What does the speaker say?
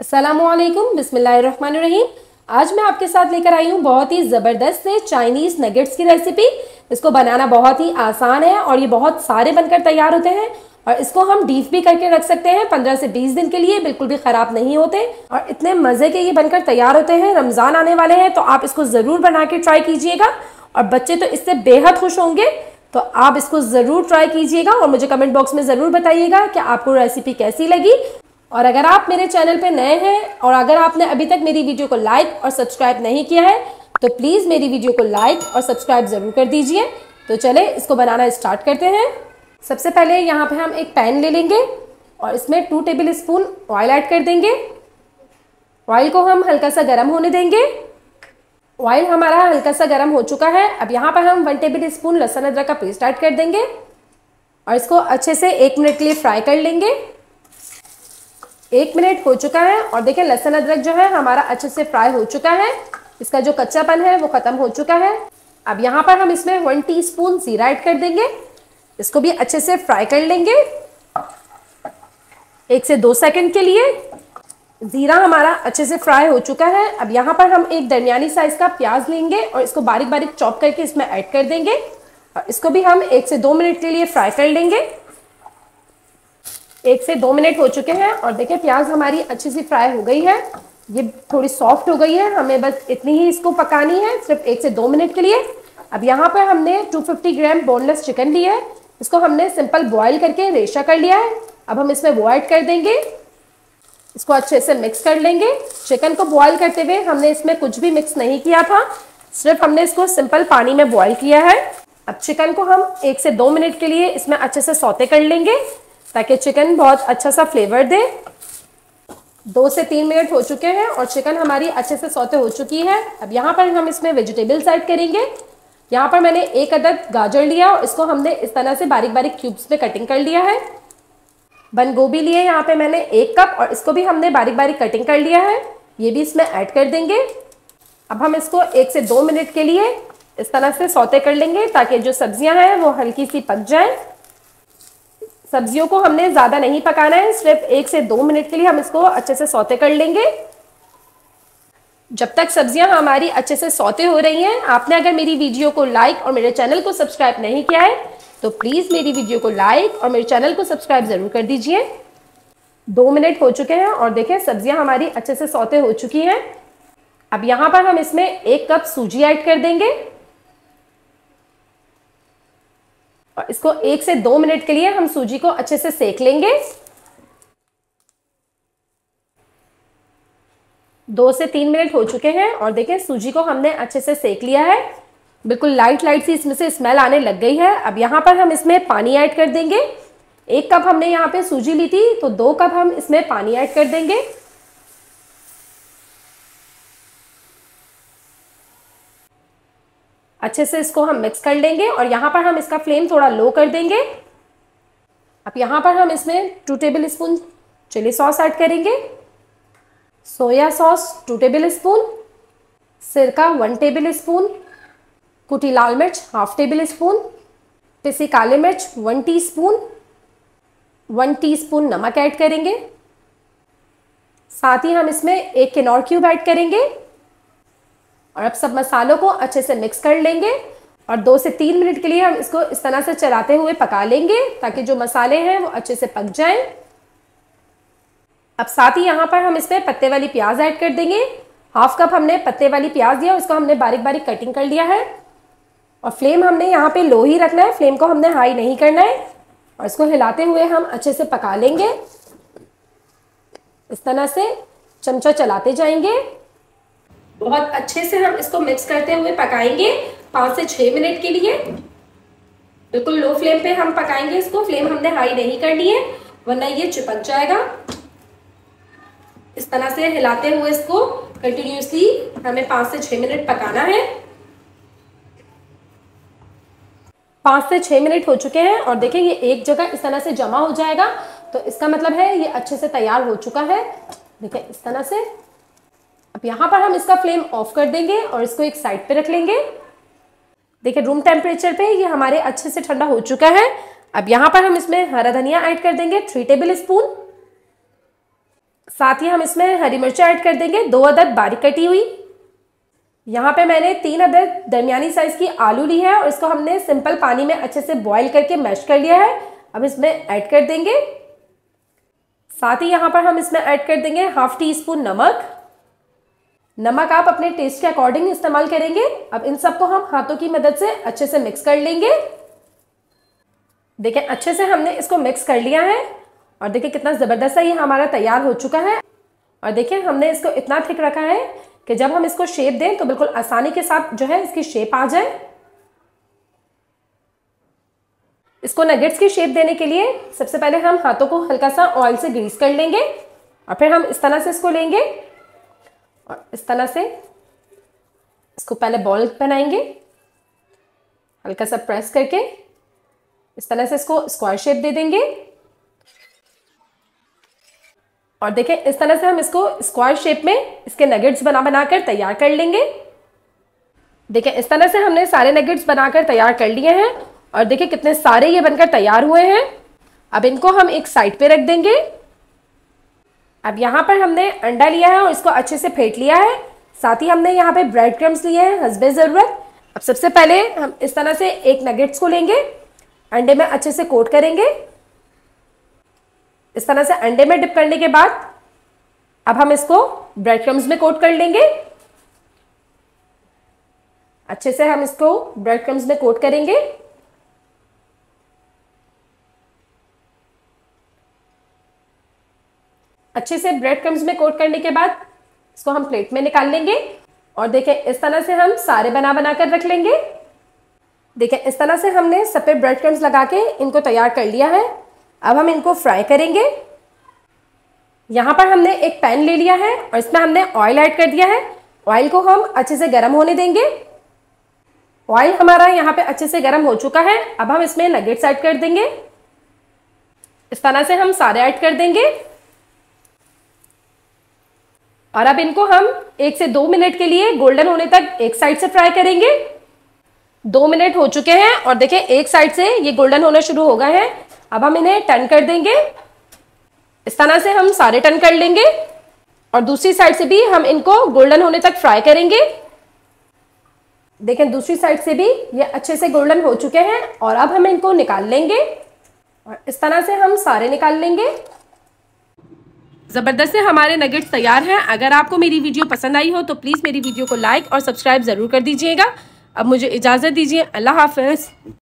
अस्सलामुअलैकुम बिस्मिल्लाहिर्रहमानिर्रहीम। आज मैं आपके साथ लेकर आई हूँ बहुत ही ज़बरदस्त से चाइनीज़ नगेट्स की रेसिपी। इसको बनाना बहुत ही आसान है और ये बहुत सारे बनकर तैयार होते हैं और इसको हम डीप भी करके रख सकते हैं 15 से 20 दिन के लिए, बिल्कुल भी ख़राब नहीं होते और इतने मज़े के ये बनकर तैयार होते हैं। रमज़ान आने वाले हैं तो आप इसको ज़रूर बना के ट्राई कीजिएगा और बच्चे तो इससे बेहद खुश होंगे। तो आप इसको ज़रूर ट्राई कीजिएगा और मुझे कमेंट बॉक्स में ज़रूर बताइएगा कि आपको रेसिपी कैसी लगी। और अगर आप मेरे चैनल पे नए हैं और अगर आपने अभी तक मेरी वीडियो को लाइक और सब्सक्राइब नहीं किया है तो प्लीज़ मेरी वीडियो को लाइक और सब्सक्राइब ज़रूर कर दीजिए। तो चले इसको बनाना स्टार्ट करते हैं। सबसे पहले यहाँ पे हम एक पैन ले लेंगे और इसमें 2 टेबल स्पून ऑयल ऐड कर देंगे। ऑयल को हम हल्का सा गर्म होने देंगे। ऑयल हमारा हल्का सा गर्म हो चुका है। अब यहाँ पर हम 1 टेबल स्पून लहसुन अदरक का पेस्ट ऐड कर देंगे और इसको अच्छे से 1 मिनट के लिए फ्राई कर लेंगे। 1 मिनट हो चुका है और देखिए लहसुन अदरक जो है हमारा अच्छे से फ्राई हो चुका है। इसका जो कच्चापन है वो खत्म हो चुका है। अब यहाँ पर हम इसमें 1 टीस्पून जीरा ऐड कर देंगे। इसको भी अच्छे से फ्राई कर लेंगे 1 से 2 सेकंड के लिए। जीरा हमारा अच्छे से फ्राई हो चुका है। अब यहाँ पर हम एक दरमियानी साइज का प्याज लेंगे और इसको बारीक बारीक चॉप करके इसमें ऐड कर देंगे और इसको भी हम 1 से 2 मिनट के लिए फ्राई कर लेंगे। 1 से 2 मिनट हो चुके हैं और देखिए प्याज हमारी अच्छी सी फ्राई हो गई है। ये थोड़ी सॉफ्ट हो गई है। हमें बस इतनी ही इसको पकानी है, सिर्फ 1 से 2 मिनट के लिए। अब यहाँ पर हमने 250 ग्राम बोनलेस चिकन लिया है। इसको हमने सिंपल बॉईल करके रेशा कर लिया है। अब हम इसमें वो ऐड कर देंगे। इसको अच्छे से मिक्स कर लेंगे। चिकन को बॉईल करते हुए हमने इसमें कुछ भी मिक्स नहीं किया था, सिर्फ हमने इसको सिंपल पानी में बॉईल किया है। अब चिकन को हम 1 से 2 मिनट के लिए इसमें अच्छे से सौते कर लेंगे ताकि चिकन बहुत अच्छा सा फ्लेवर दे। 2 से 3 मिनट हो चुके हैं और चिकन हमारी अच्छे से सौते हो चुकी है। अब यहाँ पर हम इसमें वेजिटेबल्स ऐड करेंगे। यहाँ पर मैंने 1 अदद गाजर लिया और इसको हमने इस तरह से बारीक बारीक क्यूब्स में कटिंग कर लिया है। बंद गोभी लिए यहाँ पे मैंने 1 कप और इसको भी हमने बारीक बारीक कटिंग कर लिया है। ये भी इसमें ऐड कर देंगे। अब हम इसको 1 से 2 मिनट के लिए इस तरह से सौते कर लेंगे ताकि जो सब्जियां हैं वो हल्की सी पक जाएं। सब्जियों को हमने ज़्यादा नहीं पकाना है, सिर्फ 1 से 2 मिनट के लिए हम इसको अच्छे से सौते कर लेंगे। जब तक सब्जियां हमारी अच्छे से सौते हो रही हैं, आपने अगर मेरी वीडियो को लाइक और मेरे चैनल को सब्सक्राइब नहीं किया है तो प्लीज़ मेरी वीडियो को लाइक और मेरे चैनल को सब्सक्राइब ज़रूर कर दीजिए। 2 मिनट हो चुके हैं और देखें सब्जियां हमारी अच्छे से सौते हो चुकी हैं। अब यहाँ पर हम इसमें 1 कप सूजी ऐड कर देंगे और इसको 1 से 2 मिनट के लिए हम सूजी को अच्छे से सेक लेंगे। 2 से 3 मिनट हो चुके हैं और देखें सूजी को हमने अच्छे से सेक लिया है। बिल्कुल लाइट लाइट सी इसमें से स्मेल आने लग गई है। अब यहाँ पर हम इसमें पानी ऐड कर देंगे। 1 कप हमने यहाँ पे सूजी ली थी तो 2 कप हम इसमें पानी ऐड कर देंगे। अच्छे से इसको हम मिक्स कर लेंगे और यहाँ पर हम इसका फ्लेम थोड़ा लो कर देंगे। अब यहाँ पर हम इसमें 2 table spoon chilli sauce add करेंगे, सोया सॉस 2 टेबल स्पून, सिरका 1 टेबल स्पून, कुटी लाल मिर्च 1/2 टेबल स्पून, पिसी काली मिर्च 1 टीस्पून, 1 टीस्पून नमक ऐड करेंगे। साथ ही हम इसमें 1 किनौर क्यूब ऐड करेंगे और अब सब मसालों को अच्छे से मिक्स कर लेंगे और 2 से 3 मिनट के लिए हम इसको इस तरह से चलाते हुए पका लेंगे ताकि जो मसाले हैं वो अच्छे से पक जाएं। अब साथ ही यहाँ पर हम इसमें पत्ते वाली प्याज ऐड कर देंगे। 1/2 कप हमने पत्ते वाली प्याज दिया, उसको हमने बारीक बारीक कटिंग कर लिया है और फ्लेम हमने यहाँ पे लो ही रखना है, फ्लेम को हमने हाई नहीं करना है और इसको हिलाते हुए हम अच्छे से पका लेंगे। इस तरह से चमचा चलाते जाएंगे। बहुत अच्छे से हम इसको मिक्स करते हुए पकाएंगे 5 से 6 मिनट के लिए। बिल्कुल लो फ्लेम पे हम पकाएंगे इसको, फ्लेम हमने हाई नहीं करनी है वरना ये चिपक जाएगा। इस तरह से हिलाते हुए इसको कंटिन्यूसली हमें 5 से 6 मिनट पकाना है। 5 से 6 मिनट हो चुके हैं और देखें ये एक जगह इस तरह से जमा हो जाएगा तो इसका मतलब है ये अच्छे से तैयार हो चुका है। देखें इस तरह से। अब यहाँ पर हम इसका फ्लेम ऑफ कर देंगे और इसको एक साइड पे रख लेंगे। देखिए रूम टेम्परेचर पे ये हमारे अच्छे से ठंडा हो चुका है। अब यहाँ पर हम इसमें हरा धनिया ऐड कर देंगे 3 टेबल स्पून। साथ ही हम इसमें हरी मिर्ची ऐड कर देंगे, 2 अदद बारीक कटी हुई। यहाँ पे मैंने 3 अदद दरमियानी साइज की आलू ली है और इसको हमने सिंपल पानी में अच्छे से बॉईल करके मैश कर लिया है। अब इसमें ऐड कर देंगे। साथ ही यहाँ पर हम इसमें ऐड कर देंगे हाफ टी स्पून नमक। नमक आप अपने टेस्ट के अकॉर्डिंग इस्तेमाल करेंगे। अब इन सबको हम हाथों की मदद से अच्छे से मिक्स कर लेंगे। देखिए अच्छे से हमने इसको मिक्स कर लिया है और देखिए कितना ज़बरदस्त है ये हमारा तैयार हो चुका है। और देखिए हमने इसको इतना थिक रखा है कि जब हम इसको शेप दें तो बिल्कुल आसानी के साथ जो है इसकी शेप आ जाए। इसको नगेट्स की शेप देने के लिए सबसे पहले हम हाथों को हल्का सा ऑयल से ग्रीस कर लेंगे और फिर हम इस तरह से इसको लेंगे और इस तरह से इसको पहले बॉल बनाएंगे, हल्का सा प्रेस करके इस तरह से इसको स्क्वायर शेप दे देंगे। और देखिए इस तरह से हम इसको स्क्वायर शेप में इसके नगेट्स बनाकर तैयार कर लेंगे। देखिए इस तरह से हमने सारे नगेट्स बनाकर तैयार कर लिए हैं और देखिए कितने सारे ये बनकर तैयार हुए हैं। अब इनको हम एक साइड पे रख देंगे। अब यहाँ पर हमने अंडा लिया है और इसको अच्छे से फेंट लिया है। साथ ही हमने यहाँ पे ब्रेड क्रम्स लिए हैं हस्बे ज़रूरत। अब सबसे पहले हम इस तरह से एक नगेट्स को लेंगे, अंडे में अच्छे से कोट करेंगे। इस तरह से अंडे में डिप करने के बाद अब हम इसको ब्रेड क्रम्स में कोट कर लेंगे। अच्छे से हम इसको ब्रेड क्रम्स में कोट करेंगे। अच्छे से ब्रेड क्रम्स में कोट करने के बाद इसको हम प्लेट में निकाल लेंगे और देखिए इस तरह से हम सारे बना कर रख लेंगे। देखिए इस तरह से हमने सब पे ब्रेड क्रम्स लगा के इनको तैयार कर लिया है। अब हम इनको फ्राई करेंगे। यहाँ पर हमने एक पैन ले लिया है और इसमें हमने ऑयल ऐड कर दिया है। ऑयल को हम अच्छे से गर्म होने देंगे। ऑयल हमारा यहाँ पे अच्छे से गर्म हो चुका है। अब हम इसमें नगेट्स ऐड कर देंगे। इस तरह से हम सारे ऐड कर देंगे और अब इनको हम 1 से 2 मिनट के लिए गोल्डन होने तक एक साइड से फ्राई करेंगे। 2 मिनट हो चुके हैं और देखिए एक साइड से ये गोल्डन होना शुरू हो गए हैं। अब हम इन्हें टर्न कर देंगे। इस तरह से हम सारे टर्न कर लेंगे और दूसरी साइड से भी हम इनको गोल्डन होने तक फ्राई करेंगे। देखें दूसरी साइड से भी ये अच्छे से गोल्डन हो चुके हैं और अब हम इनको निकाल लेंगे और इस तरह से हम सारे निकाल लेंगे। ज़बरदस्त से हमारे नगेट्स तैयार हैं। अगर आपको मेरी वीडियो पसंद आई हो तो प्लीज़ मेरी वीडियो को लाइक और सब्सक्राइब ज़रूर कर दीजिएगा। अब मुझे इजाज़त दीजिए। अल्लाह हाफ़िज़।